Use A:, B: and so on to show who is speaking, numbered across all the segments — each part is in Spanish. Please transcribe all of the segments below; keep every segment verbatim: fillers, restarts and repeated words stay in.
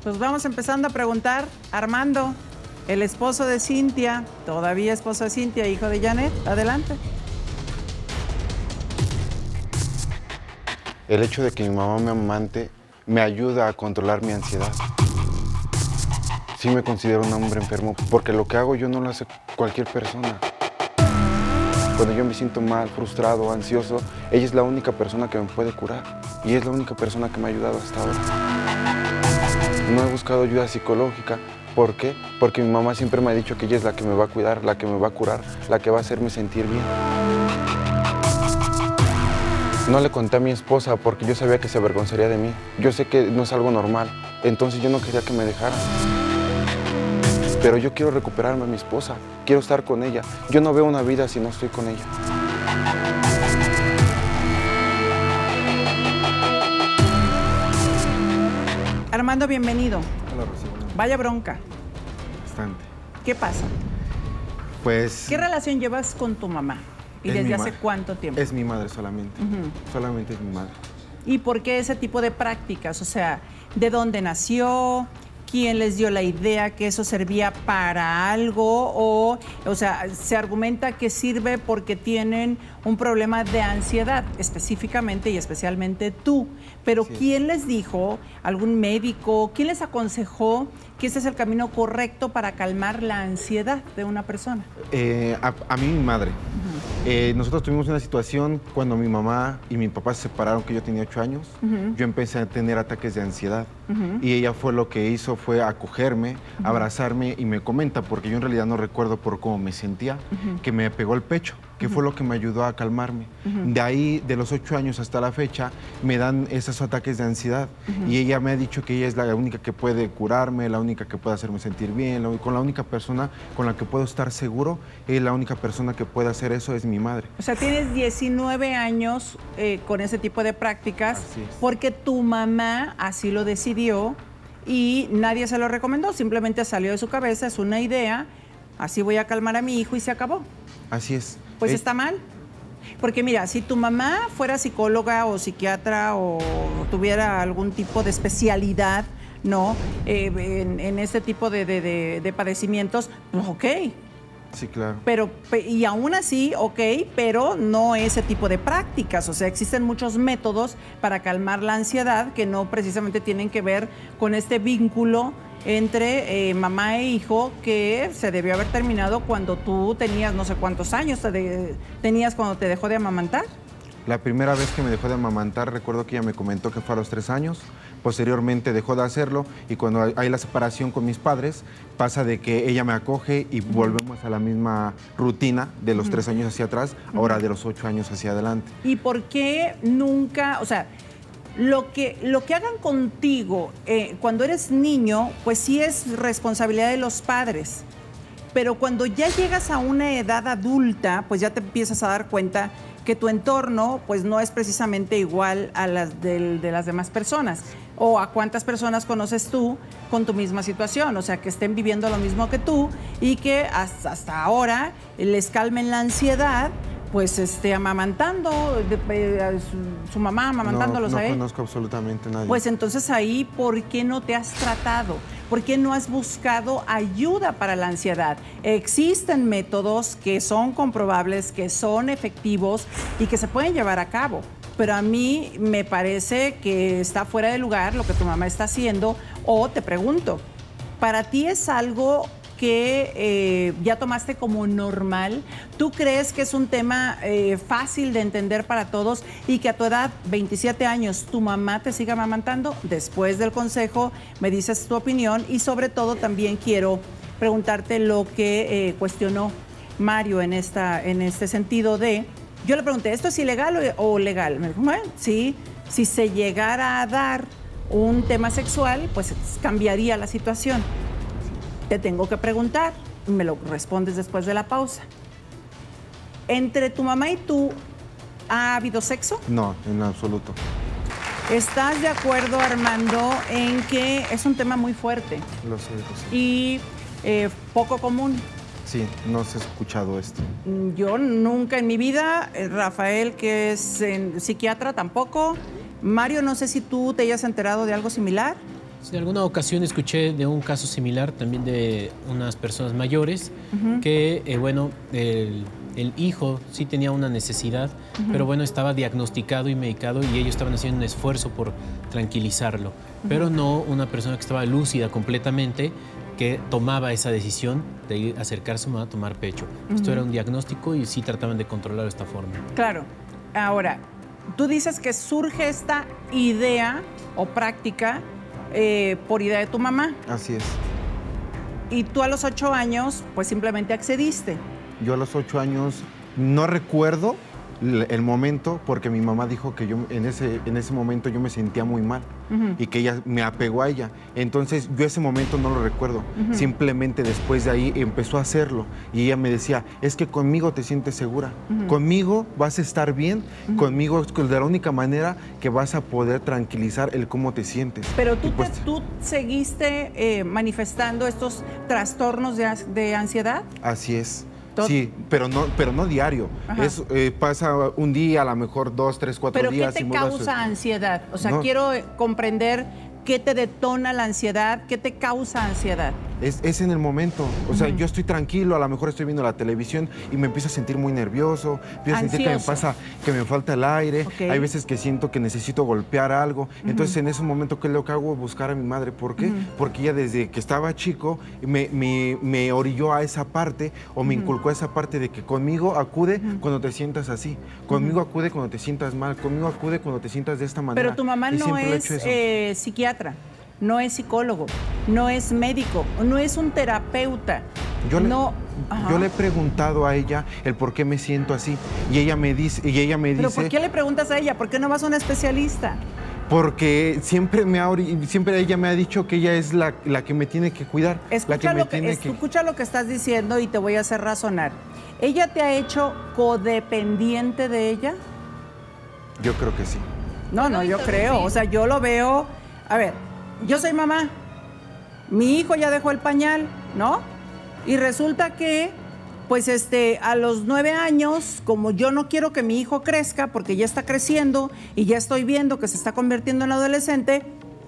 A: Pues vamos empezando a preguntar. Armando, el esposo de Cintia, todavía esposo de Cintia, hijo de Janet, adelante.
B: El hecho de que mi mamá me amante me ayuda a controlar mi ansiedad. Sí me considero un hombre enfermo, porque lo que hago yo no lo hace cualquier persona. Cuando yo me siento mal, frustrado, ansioso, ella es la única persona que me puede curar. Y es la única persona que me ha ayudado hasta ahora. No he buscado ayuda psicológica. ¿Por qué? Porque mi mamá siempre me ha dicho que ella es la que me va a cuidar, la que me va a curar, la que va a hacerme sentir bien. No le conté a mi esposa porque yo sabía que se avergonzaría de mí. Yo sé que no es algo normal, entonces yo no quería que me dejara. Pero yo quiero recuperarme a mi esposa, quiero estar con ella. Yo no veo una vida si no estoy con ella.
A: Armando, bienvenido.
B: Hola, Rocío.
A: Vaya bronca.
B: Bastante.
A: ¿Qué pasa?
B: Pues...
A: ¿Qué relación llevas con tu mamá? ¿Y desde hace cuánto tiempo?
B: Es mi madre solamente. Uh-huh. Solamente es mi madre.
A: ¿Y por qué ese tipo de prácticas? O sea, ¿de dónde nació? ¿Quién les dio la idea que eso servía para algo? O, o sea, se argumenta que sirve porque tienen un problema de ansiedad, específicamente y especialmente tú. Pero sí. ¿Quién les dijo, algún médico, quién les aconsejó que ese es el camino correcto para calmar la ansiedad de una persona?
B: Eh, a, a mí, mi madre. Uh-huh. eh, nosotros tuvimos una situación cuando mi mamá y mi papá se separaron, que yo tenía ocho años. Uh-huh. Yo empecé a tener ataques de ansiedad. Uh-huh. Y ella fue lo que hizo, fue acogerme, uh-huh. abrazarme y me comenta, porque yo en realidad no recuerdo por cómo me sentía, uh-huh. que me pegó el pecho, que uh-huh. fue lo que me ayudó a calmarme. Uh-huh. De ahí, de los ocho años hasta la fecha, me dan esos ataques de ansiedad. Uh-huh. Y ella me ha dicho que ella es la única que puede curarme, la única que puede hacerme sentir bien, la, con la única persona con la que puedo estar seguro, y la única persona que puede hacer eso es mi madre.
A: O sea, tienes diecinueve años eh, con ese tipo de prácticas, porque tu mamá así lo decidió y nadie se lo recomendó, simplemente salió de su cabeza, es una idea, así voy a calmar a mi hijo y se acabó.
B: Así es.
A: Pues
B: eh...
A: está mal. Porque mira, si tu mamá fuera psicóloga o psiquiatra o tuviera algún tipo de especialidad, ¿no? Eh, en, en este tipo de, de, de, de padecimientos, pues ok.
B: Sí, claro.
A: Pero, y aún así, ok, pero no ese tipo de prácticas. O sea, existen muchos métodos para calmar la ansiedad que no precisamente tienen que ver con este vínculo entre eh, mamá e hijo que se debió haber terminado cuando tú tenías no sé cuántos años te de, tenías cuando te dejó de amamantar.
B: La primera vez que me dejó de amamantar, recuerdo que ella me comentó que fue a los tres años. Posteriormente dejó de hacerlo y cuando hay la separación con mis padres, pasa de que ella me acoge y uh-huh. volvemos a la misma rutina de los uh-huh. tres años hacia atrás, uh-huh. ahora de los ocho años hacia adelante.
A: ¿Y por qué nunca, o sea, lo que, lo que hagan contigo eh, cuando eres niño, pues sí es responsabilidad de los padres, pero cuando ya llegas a una edad adulta, pues ya te empiezas a dar cuenta que tu entorno pues no es precisamente igual a las de, de las demás personas. O a cuántas personas conoces tú con tu misma situación, o sea, que estén viviendo lo mismo que tú y que hasta, hasta ahora les calmen la ansiedad, pues esté amamantando, de, de, su, su mamá amamantándolos
B: no, no
A: a él.
B: No conozco absolutamente a nadie.
A: Pues entonces ahí, ¿por qué no te has tratado? ¿Por qué no has buscado ayuda para la ansiedad? Existen métodos que son comprobables, que son efectivos y que se pueden llevar a cabo. Pero a mí me parece que está fuera de lugar lo que tu mamá está haciendo. O te pregunto, ¿para ti es algo que eh, ya tomaste como normal? ¿Tú crees que es un tema eh, fácil de entender para todos y que a tu edad, veintisiete años, tu mamá te siga amamantando? Después del consejo me dices tu opinión y sobre todo también quiero preguntarte lo que eh, cuestionó Mario en, esta, en este sentido de... Yo le pregunté, ¿esto es ilegal o, o legal? Me dijo, bueno, sí, si se llegara a dar un tema sexual, pues cambiaría la situación. Te tengo que preguntar, y me lo respondes después de la pausa. ¿Entre tu mamá y tú ha habido sexo?
B: No, en absoluto.
A: ¿Estás de acuerdo, Armando, en que es un tema muy fuerte?
B: Lo sé, lo sé.
A: Y eh, poco común.
B: Sí, no se ha escuchado esto.
A: Yo nunca en mi vida, Rafael, que es en, psiquiatra, tampoco. Mario, no sé si tú te hayas enterado de algo similar.
C: En alguna ocasión escuché de un caso similar también de unas personas mayores uh-huh. que, eh, bueno, el, el hijo sí tenía una necesidad, uh-huh. pero bueno, estaba diagnosticado y medicado y ellos estaban haciendo un esfuerzo por tranquilizarlo, uh-huh. pero no una persona que estaba lúcida completamente, que tomaba esa decisión de ir a acercarse a tomar pecho. Uh-huh. Esto era un diagnóstico y sí trataban de controlarlo de esta forma.
A: Claro. Ahora, tú dices que surge esta idea o práctica Eh, por idea de tu mamá.
B: Así es.
A: Y tú a los ocho años, pues simplemente accediste.
B: Yo a los ocho años no recuerdo el momento porque mi mamá dijo que yo en ese, en ese momento yo me sentía muy mal uh-huh. y que ella me apegó a ella. Entonces yo ese momento no lo recuerdo. Uh-huh. Simplemente después de ahí empezó a hacerlo y ella me decía, es que conmigo te sientes segura, uh-huh. conmigo vas a estar bien, uh-huh. conmigo es de la única manera que vas a poder tranquilizar el cómo te sientes.
A: Pero tú,
B: pues,
A: te, tú seguiste eh, manifestando estos trastornos de, de ansiedad.
B: Así es. Sí, pero no, pero no diario. Es, eh, pasa un día, a lo mejor dos, tres, cuatro
A: ¿Pero
B: días.
A: ¿Pero qué te causa ansiedad? O sea,
B: no.
A: quiero comprender qué te detona la ansiedad, qué te causa ansiedad.
B: Es, es en el momento. O sea, uh-huh. yo estoy tranquilo, a lo mejor estoy viendo la televisión y me empiezo a sentir muy nervioso, empiezo a sentir que me pasa, que me falta el aire. Okay. Hay veces que siento que necesito golpear algo. Uh-huh. Entonces, en ese momento, ¿qué es lo que hago? Buscar a mi madre. ¿Por qué? Uh-huh. Porque ella desde que estaba chico me, me, me orilló a esa parte o me uh-huh. inculcó a esa parte de que conmigo acude uh-huh. cuando te sientas así. Conmigo uh-huh. acude cuando te sientas mal. Conmigo acude cuando te sientas de esta manera.
A: Pero tu mamá y no es eh, psiquiatra. No es psicólogo, no es médico, no es un terapeuta.
B: Yo le,
A: no,
B: yo le he preguntado a ella el por qué me siento así y ella me dice, y ella me
A: ¿Pero
B: dice.
A: por qué le preguntas a ella? ¿Por qué no vas a una especialista?
B: Porque siempre me ha, siempre ella me ha dicho que ella es la, la que me tiene que cuidar.
A: Escucha,
B: la que me
A: lo que,
B: tiene
A: escucha
B: que...
A: lo que estás diciendo y te voy a hacer razonar. ¿Ella te ha hecho codependiente de ella?
B: Yo creo que sí.
A: No, no, yo creo. O sea, yo lo veo. A ver, yo soy mamá. Mi hijo ya dejó el pañal, ¿no? Y resulta que, pues, este, a los nueve años, como yo no quiero que mi hijo crezca, porque ya está creciendo y ya estoy viendo que se está convirtiendo en adolescente,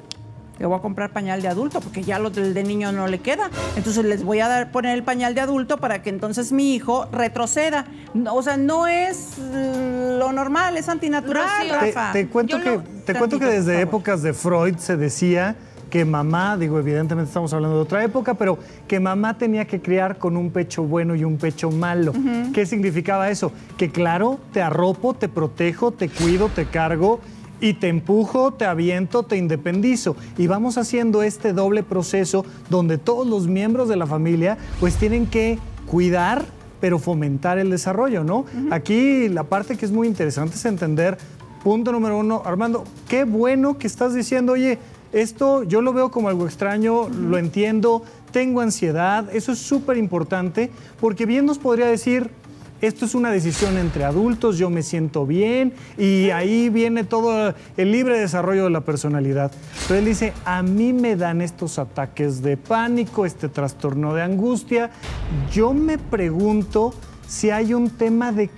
A: le voy a comprar pañal de adulto, porque ya lo del de niño no le queda. Entonces les voy a dar, poner el pañal de adulto para que entonces mi hijo retroceda. No, o sea, no es lo normal, es antinatural, Rafa.
D: Te, te cuento, que,
A: lo...
D: te cuento que desde épocas de Freud se decía que mamá, digo, evidentemente estamos hablando de otra época, pero que mamá tenía que criar con un pecho bueno y un pecho malo. Uh-huh. ¿Qué significaba eso? Que claro, te arropo, te protejo, te cuido, te cargo, y te empujo, te aviento, te independizo. Y vamos haciendo este doble proceso donde todos los miembros de la familia pues tienen que cuidar, pero fomentar el desarrollo, ¿no? Uh-huh. Aquí la parte que es muy interesante es entender, punto número uno, Armando, qué bueno que estás diciendo, oye, esto yo lo veo como algo extraño, uh-huh. lo entiendo, tengo ansiedad, eso es súper importante, porque bien nos podría decir, esto es una decisión entre adultos, yo me siento bien y ahí viene todo el libre desarrollo de la personalidad. Pero él dice, a mí me dan estos ataques de pánico, este trastorno de angustia. Yo me pregunto si hay un tema de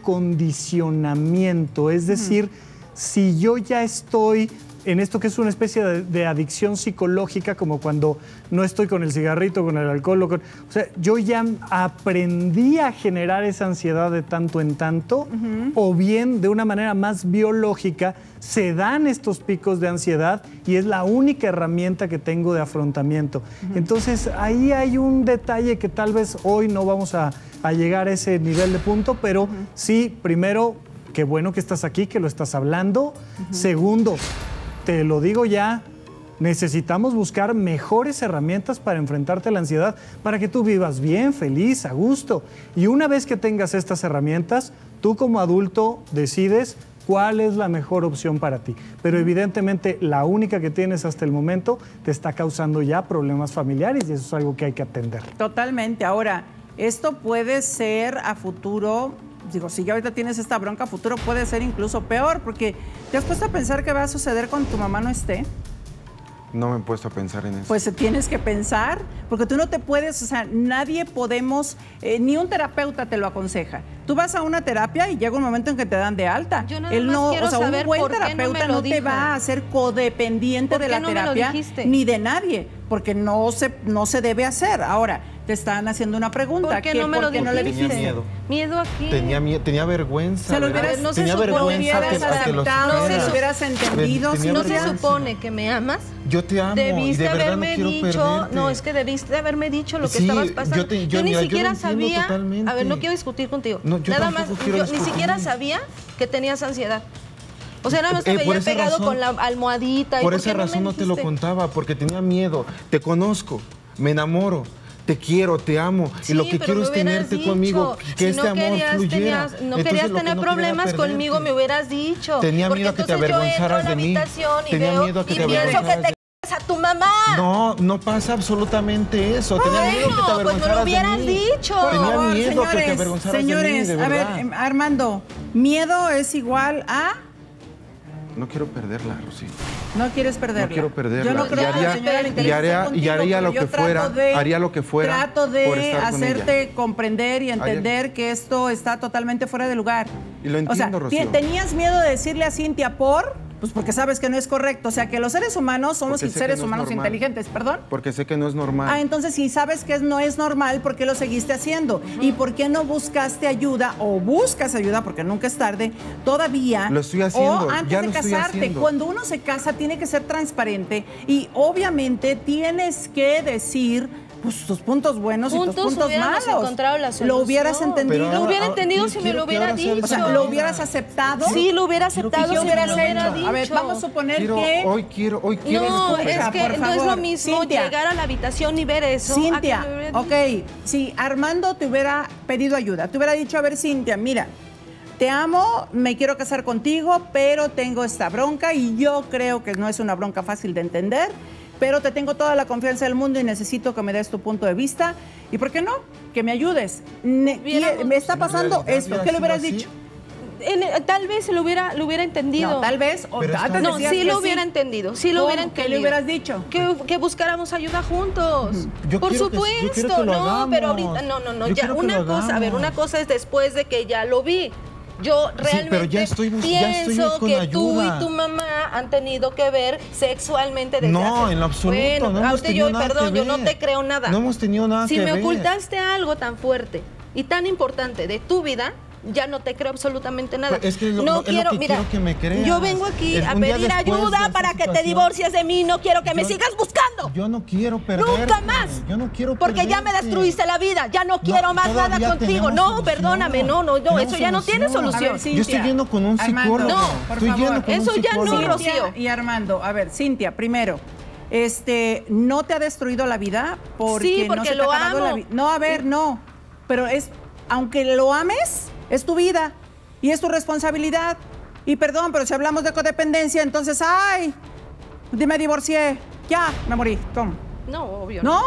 D: condicionamiento, es decir, uh-huh. si yo ya estoy en esto que es una especie de, de adicción psicológica, como cuando no estoy con el cigarrito, con el alcohol, con, o sea, yo ya aprendí a generar esa ansiedad de tanto en tanto, uh-huh. o bien de una manera más biológica se dan estos picos de ansiedad y es la única herramienta que tengo de afrontamiento. Uh-huh. Entonces ahí hay un detalle que tal vez hoy no vamos a, a llegar a ese nivel de punto, pero uh-huh. sí, primero, qué bueno que estás aquí, que lo estás hablando. Uh-huh. Segundo, te lo digo ya, necesitamos buscar mejores herramientas para enfrentarte a la ansiedad, para que tú vivas bien, feliz, a gusto. Y una vez que tengas estas herramientas, tú como adulto decides cuál es la mejor opción para ti. Pero evidentemente la única que tienes hasta el momento te está causando ya problemas familiares y eso es algo que hay que atender.
A: Totalmente. Ahora, esto puede ser a futuro... Digo, si ya ahorita tienes esta bronca, futuro puede ser incluso peor, porque ¿te has puesto a pensar qué va a suceder cuando tu mamá no esté?
B: No me he puesto a pensar en eso.
A: Pues tienes que pensar, porque tú no te puedes, o sea, nadie podemos, eh, ni un terapeuta te lo aconseja. tú vas a una terapia y llega un momento en que te dan de alta.
E: Yo nada
A: Él
E: más
A: no,
E: quiero
A: o sea, un
E: saber
A: buen
E: por qué no
A: terapeuta
E: me lo
A: no te
E: dijo.
A: va a hacer codependiente
E: ¿Por
A: de
E: qué
A: la
E: no me lo
A: terapia
E: dijiste?
A: ni de nadie, porque no se, no se debe hacer. Ahora, te están haciendo una pregunta.
E: ¿Por qué
A: que
E: no me
A: por
E: lo
A: qué no le
E: dijiste?
B: Tenía
A: dijiste?
B: miedo.
E: ¿Miedo a qué?
B: Tenía, mie- tenía vergüenza.
A: Se lo
B: ¿verdad?
A: hubieras,
E: no se
B: tenía
E: supone-
B: vergüenza
A: hubieras
B: que, a que lo
A: aceptado,
E: no se
B: supiera.
E: su-
A: hubieras entendido.
B: Tenía
A: si
E: ¿No se
B: vergüenza.
E: supone que me amas?
B: Yo te amo y
E: Debiste
B: de verdad no
E: haberme
B: quiero
E: dicho,
B: perderte.
E: no, es que debiste haberme dicho lo que
B: Sí,
E: estabas pasando.
B: yo te- yo-
E: ni
B: mira, yo
E: siquiera
B: lo entiendo
E: sabía,
B: totalmente.
E: a ver, no quiero discutir contigo.
B: No, yo
E: nada más,
B: tampoco quiero
E: yo ni
B: discutir.
E: siquiera sabía que tenías ansiedad. O sea, nada más te
B: Eh, por
E: veía
B: esa
E: pegado
B: razón-
E: con la almohadita. ¿Y
B: Por
E: por
B: esa
E: qué no me
B: razón no te lo
E: dijiste?
B: contaba, porque tenía miedo. Te conozco, me enamoro. Te quiero, te amo
E: Sí,
B: y lo que
E: pero
B: quiero
E: me
B: es
E: hubieras
B: tenerte
E: dicho.
B: conmigo, que
E: Si
B: este
E: no
B: amor
E: querías,
B: fluyera.
E: tenías- no
B: Entonces,
E: querías
B: lo que
E: tener
B: no quería
E: problemas
B: era
E: conmigo,
B: perderte.
E: me hubieras dicho.
B: Tenía
E: Porque
B: miedo a que te
E: entonces yo entro
B: avergonzaras
E: a la
B: de mí.
E: habitación y
B: Tenía
E: veo
B: miedo a que
E: y
B: te
E: pienso que
B: avergonzaras
E: te a tu mamá.
B: No, no pasa absolutamente eso. Tenía
E: Bueno,
B: miedo que te
E: pues me lo
B: avergonzaras de
E: hubieras
B: mí.
E: dicho.
A: Por
B: Tenía
A: favor,
B: miedo
A: señores,
B: que te avergonzaras
A: señores,
B: de mí, de
A: a ver,
B: verdad.
A: em, Armando, miedo es igual a
B: No quiero perderla, Rosy.
A: no quieres perderla.
B: No quiero perderla.
A: Yo no creo
B: y
A: que a la
B: haría,
A: señora le
B: y
A: interese
B: haría,
A: estar
B: y
A: contigo,
B: haría
A: pero
B: lo
A: yo
B: que
A: trato
B: fuera,
A: de-
B: haría lo que fuera
A: Trato
B: por
A: de
B: estar con
A: hacerte
B: ella.
A: comprender y entender que esto está totalmente fuera de lugar.
B: Y lo
A: o sea,
B: entiendo, Rocío.
A: ti- tenías miedo de decirle a Cintia por, pues porque sabes que no es correcto. O sea, que los seres humanos somos
B: Porque sé que
A: seres
B: no es
A: humanos
B: normal.
A: inteligentes, perdón.
B: Porque sé que no es normal.
A: Ah, entonces si sabes que no es normal, ¿por qué lo seguiste haciendo? ¿Y por qué no buscaste ayuda o buscas ayuda, porque nunca es tarde, todavía?
B: Lo estoy haciendo,
A: O antes
B: ya
A: de
B: lo estoy
A: casarte.
B: haciendo.
A: Cuando uno se casa tiene que ser transparente y obviamente tienes que decir pues, tus puntos buenos y
E: Juntos
A: tus puntos
E: hubiéramos
A: malos.
E: encontrado la
A: Lo
E: solución.
A: hubieras entendido.
B: Pero
E: Lo hubiera
B: ahora-
E: entendido
B: ahora
E: si me
B: quiero
E: lo
B: que
E: hubiera
B: ahora sea
E: dicho.
A: O sea,
B: esa
A: ¿lo
B: manera.
A: hubieras aceptado?
E: Sí, lo hubiera
B: Quiero que
E: aceptado
A: ¿Y qué
E: si me
A: hubieras
E: lo hubiera
A: hecho?
E: dicho.
A: A ver, vamos a suponer
B: Quiero,
A: que...
B: hoy quiero, hoy quiero
E: No,
B: escuchar.
E: es que
A: por
E: no es lo
A: favor.
E: mismo
A: Cintia.
E: llegar a la habitación y ver eso. a que
A: Cintia,
E: me hubiera
A: ok,
E: dicho.
A: si Armando te hubiera pedido ayuda, te hubiera dicho, a ver, Cintia, mira, te amo, me quiero casar contigo, pero tengo esta bronca y yo creo que no es una bronca fácil de entender, pero te tengo toda la confianza del mundo y necesito que me des tu punto de vista. ¿Y por qué no? Que me ayudes. Ne-
E: Hubiéramos-
A: me está
B: En
A: pasando
B: realidad
A: esto.
B: hubiera
A: ¿Qué le hubieras
B: sido así.
A: dicho?
E: En- tal vez lo hubiera, lo hubiera entendido.
A: No, tal vez. O
B: Pero
A: antes
B: está-
E: No,
A: decías
E: sí
A: que
E: lo hubiera entendido, sí lo
A: ¿Cómo?
E: hubiera
A: ¿Qué
E: entendido.
A: le hubieras dicho?
E: Que, que buscáramos ayuda juntos.
B: Yo
E: Por
B: quiero que- yo
E: supuesto,
B: quiero que lo
E: no,
B: hagamos.
E: pero ahorita no, no, no,
B: Yo
E: ya
B: quiero que
E: una
B: lo
E: cosa, a ver,
B: hagamos.
E: una cosa es después de que ya lo vi. Yo realmente
B: pero ya estoy bus- ya estoy
E: pienso
B: con
E: que tú
B: ayuda.
E: y tu mamá han tenido que ver sexualmente desde
B: No,
E: hace-
B: en lo absoluto,
E: Bueno,
B: no hemos
E: ahorita
B: tenido
E: yo,
B: nada que
E: perdón, yo no
B: ver.
E: te creo nada.
B: No hemos tenido nada
E: si
B: que
E: me
B: ver.
E: ocultaste algo tan fuerte y tan importante de tu vida, ya no te creo absolutamente nada.
B: Pues es que lo-
E: no
B: lo- es lo
E: quiero,
B: que
E: mira,
B: quiero que me creas.
E: yo vengo aquí
B: Es
E: a
B: un día
E: pedir
B: después de
E: ayuda
B: esta
E: para que te
B: situación.
E: divorcies de mí. No quiero que me
B: Yo-
E: sigas buscando.
B: Yo no quiero perderte.
E: Nunca más.
B: Yo no quiero
E: Porque ya me
B: perderte.
E: destruiste la vida. Ya no quiero más nada
B: todavía
E: contigo.
B: tenemos
E: No,
B: solución.
E: perdóname. No, no, no.
B: Tenemos
E: Eso ya no tiene
B: solución.
E: solución.
A: A ver, sí.
B: Yo estoy
A: Cintia,
B: yendo con un
A: Armando,
B: psicólogo.
E: No,
A: por
B: estoy
A: favor.
B: yendo con
E: Eso
B: un
E: ya no,
B: psicólogo.
E: Rocío.
A: Cintia y Armando, a ver, Cintia, primero, este, ¿no te ha destruido la vida? Porque
E: Sí,
A: no
E: porque
A: se te ha
E: lo
A: acabado la
E: amo.
A: vi- No, a ver, no. Pero es, aunque lo ames, es tu vida y es tu responsabilidad. Y perdón, pero si hablamos de codependencia, entonces, ay, me divorcié, ya, me morí, ¿cómo?
E: No, obvio.
A: No,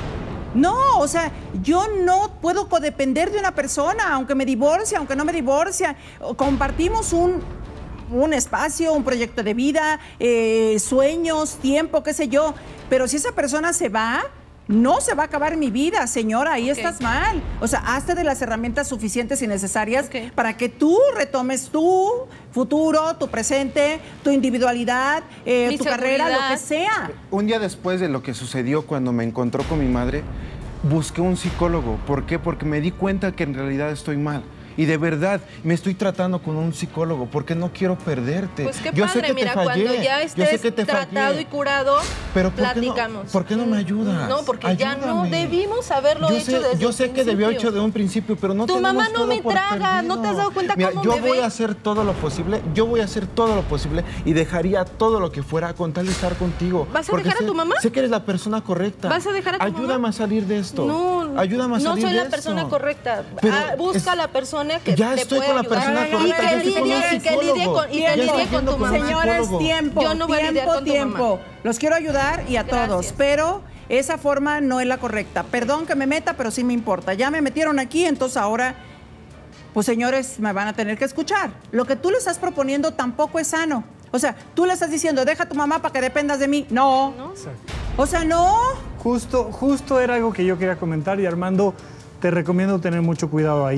A: no, o sea, yo no puedo codepender de una persona, aunque me divorcie, aunque no me divorcie. Compartimos un, un espacio, un proyecto de vida, eh, sueños, tiempo, qué sé yo. Pero si esa persona se va, no se va a acabar mi vida, señora, ahí
E: Ok.
A: estás mal. O sea, hazte de las herramientas suficientes y necesarias
E: Ok.
A: para que tú retomes tu futuro, tu presente, tu individualidad, eh,
E: Mi
A: tu carrera, lo
E: seguridad.
A: que sea.
B: Un día después de lo que sucedió cuando me encontró con mi madre, busqué un psicólogo. ¿Por qué? Porque me di cuenta que en realidad estoy mal. Y de verdad, me estoy tratando con un psicólogo porque no quiero perderte.
E: Pues qué
B: Yo
E: padre,
B: sé que
E: mira,
B: te fallé.
E: cuando ya
B: Yo sé
E: estés
B: que te
E: tratado
B: fallé.
E: y curado,
B: Pero ¿por qué no-
E: platicamos.
B: por qué no me ayudas?
E: No, porque ya no
B: Ayúdame.
E: debimos haberlo
B: yo
E: hecho
B: sé,
E: desde
B: Yo
E: el
B: sé que debió
E: principio.
B: hecho de un principio, pero no
E: Tu
B: tenemos
E: mamá no
B: todo
E: me
B: por
E: traga, ¿no te has dado cuenta
B: Mira,
E: cómo
B: yo
E: me
B: voy
E: ve?
B: a hacer todo lo posible, yo voy a hacer todo lo posible y dejaría todo lo que fuera con tal de estar contigo.
E: ¿Vas a
B: Porque
E: dejar a
B: sé-
E: tu mamá?
B: Sé que eres la persona correcta.
E: ¿Vas a dejar a tu mamá?
B: Ayúdame a salir de esto.
E: No,
B: Ayúdame a
E: no
B: salir
E: soy
B: de
E: la
B: esto.
E: persona correcta.
B: Pero
E: Ah, busca
B: es-
E: a la persona que
B: Ya
E: te
B: estoy
E: puede
B: con la
E: ayudar.
B: persona
E: Y
B: correcta,
E: que
B: ya estoy con un
E: lidie- que lidie
B: psicólogo.
E: con- y
B: Ya
E: que
B: estoy
E: lidie con
B: yendo
E: tu
B: con un
E: mamá.
A: Señores,
B: psicólogo.
A: tiempo,
E: Yo no voy a lidiar
A: tiempo,
E: con tu
A: tiempo.
E: mamá.
A: Los quiero ayudar y a
E: Gracias.
A: todos, pero esa forma no es la correcta. Perdón que me meta, pero sí me importa. Ya me metieron aquí, entonces ahora, pues señores, me van a tener que escuchar. Lo que tú le estás proponiendo tampoco es sano. O sea, tú le estás diciendo, deja a tu mamá para que dependas de mí. No. O sea, no.
D: Justo, justo era algo que yo quería comentar y Armando, te recomiendo tener mucho cuidado ahí.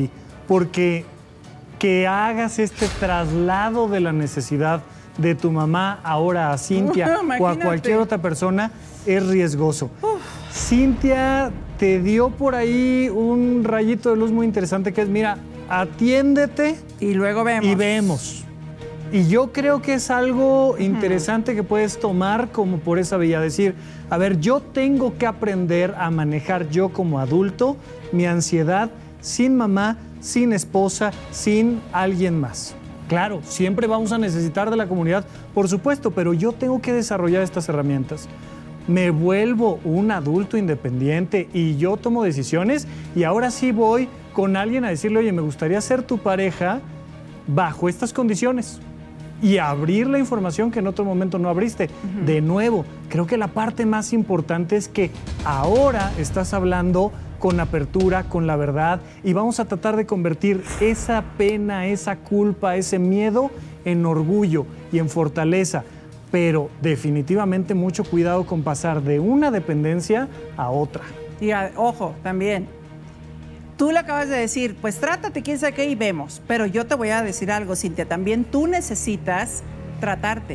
D: porque que hagas este traslado de la necesidad de tu mamá ahora a Cintia
A: Uh,
D: o a cualquier otra persona es riesgoso. Uf. Cintia te dio por ahí un rayito de luz muy interesante que es, mira, atiéndete
A: y luego vemos.
D: Y vemos. Y yo creo que es algo interesante que puedes tomar como por esa vía, decir, a ver, yo tengo que aprender a manejar yo como adulto mi ansiedad sin mamá, sin esposa, sin alguien más. Claro, siempre vamos a necesitar de la comunidad, por supuesto, pero yo tengo que desarrollar estas herramientas. Me vuelvo un adulto independiente y yo tomo decisiones y ahora sí voy con alguien a decirle, oye, me gustaría ser tu pareja bajo estas condiciones y abrir la información que en otro momento no abriste. Uh-huh. De nuevo, creo que la parte más importante es que ahora estás hablando con apertura, con la verdad, y vamos a tratar de convertir esa pena, esa culpa, ese miedo en orgullo y en fortaleza. Pero definitivamente mucho cuidado con pasar de una dependencia a otra.
A: Y a, ojo, también, tú le acabas de decir, pues trátate, quién sabe qué, y vemos. Pero yo te voy a decir algo, Cintia, también tú necesitas tratarte.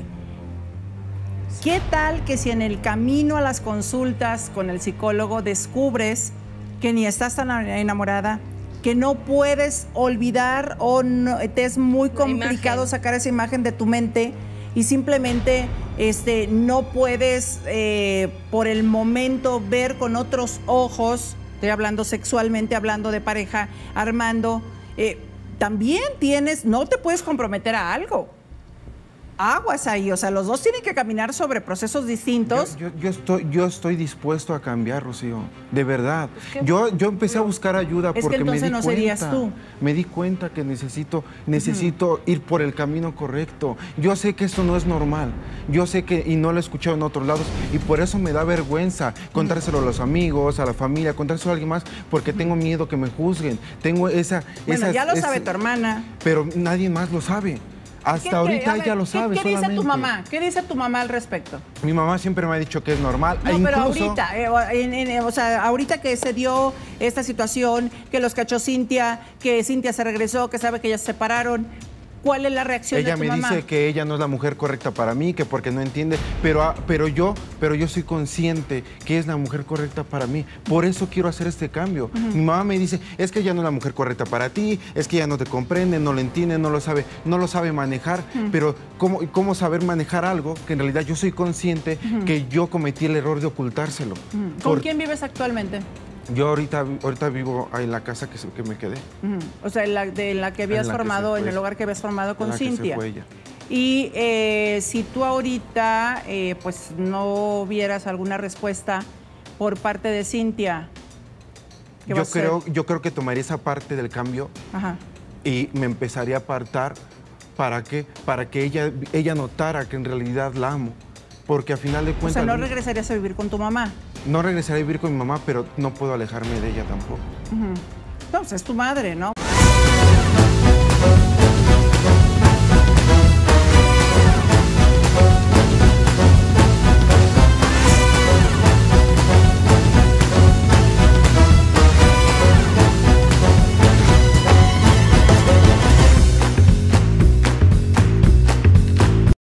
A: ¿Qué tal que si en el camino a las consultas con el psicólogo descubres que ni estás tan enamorada, que no puedes olvidar o no, te es muy complicado sacar esa imagen de tu mente y simplemente este, no puedes eh, por el momento ver con otros ojos, estoy hablando sexualmente, hablando de pareja, Armando, eh, también tienes, no te puedes comprometer a algo. Aguas ahí, o sea, los dos tienen que caminar sobre procesos distintos.
B: Yo, yo, yo, estoy, yo estoy dispuesto a cambiar, Rocío, de verdad. Yo, yo empecé a buscar ayuda
A: es
B: porque
A: que entonces
B: me di
A: no
B: cuenta,
A: serías tú.
B: me di cuenta que necesito, necesito uh-huh. ir por el camino correcto. Yo sé que esto no es normal, yo sé que, y no lo he escuchado en otros lados, y por eso me da vergüenza contárselo uh-huh. a los amigos, a la familia, contárselo a alguien más, porque uh-huh. tengo miedo que me juzguen. Tengo esa...
A: Bueno,
B: esa,
A: ya lo
B: esa,
A: sabe tu hermana.
B: Pero nadie más lo sabe. Hasta ahorita ella lo sabe.
A: ¿Qué, qué dice
B: solamente.
A: tu mamá? ¿Qué dice tu mamá al respecto?
B: Mi mamá siempre me ha dicho que es normal.
A: No,
B: e
A: pero
B: incluso,
A: ahorita, eh, en, en, o sea, ahorita que se dio esta situación, que los cachó Cintia, que Cintia se regresó, que sabe que ellas se separaron, ¿cuál es la reacción
B: ella
A: de tu
B: me
A: mamá?
B: dice que ella no es la mujer correcta para mí, que porque no entiende, pero, pero, yo, pero yo soy consciente que es la mujer correcta para mí. Por eso quiero hacer este cambio. Uh-huh. Mi mamá me dice, es que ella no es la mujer correcta para ti, es que ella no te comprende, no lo entiende, no lo sabe, no lo sabe manejar. Uh-huh. Pero ¿cómo, ¿cómo saber manejar algo que en realidad yo soy consciente uh-huh. que yo cometí el error de ocultárselo?
A: Uh-huh. ¿Con Por... quién vives actualmente?
B: Yo ahorita, ahorita vivo en la casa que, que me quedé.
A: Uh-huh. O sea, en la, de la que habías la formado, que en el hogar que habías formado con Cintia.
B: Fue ella.
A: Y eh, si tú ahorita eh, pues no vieras alguna respuesta por parte de Cintia, ¿qué
B: yo
A: vas
B: creo,
A: a hacer?
B: Yo creo que tomaría esa parte del cambio
A: Ajá.
B: y me empezaría a apartar para que, para que ella, ella notara que en realidad la amo. Porque a final de cuentas...
A: O sea, ¿no regresarías a vivir con tu mamá?
B: No regresaré a vivir con mi mamá, pero no puedo alejarme de ella tampoco.
A: Uh-huh. Entonces es tu madre, ¿no?